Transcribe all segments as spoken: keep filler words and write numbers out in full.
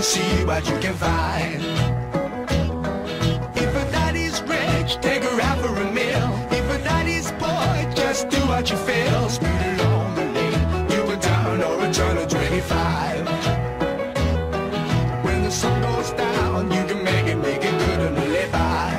see what you can find. If a daddy's rich, take her out for a meal. If a daddy's poor, just do what you feel. Speed along the lane, you a down or a turn of twenty-five. When the sun goes down, you can make it, make it good and live by.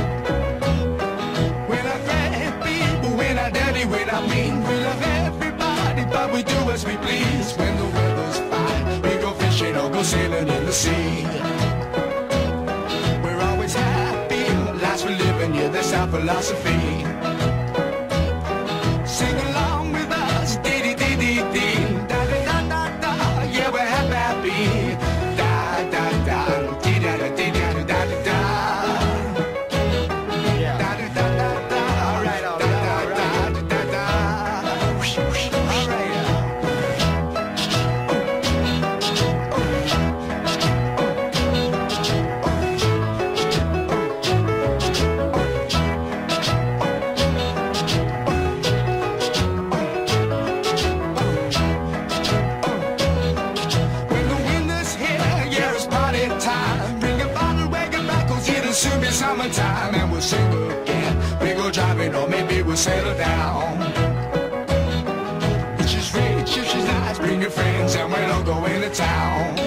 When I grab people, when I dirty, when I mean, we love everybody, but we do as we please. When the weather's fine, we go fishing or go sailing in the sea. We're always happy, lives we live in, yeah, that's our philosophy. Sing along with us, dee dee dee dee dee, da da da da da, yeah, we're happy, happy, da da da, dee da da dee da da da da, yeah, da da da da da, all right, all right, all right, da da da, whoosh whoosh, all right. Soon be summertime and we'll sing again. We go driving or maybe we'll settle down. If she's rich, if she's nice, bring your friends and we'll all go into town.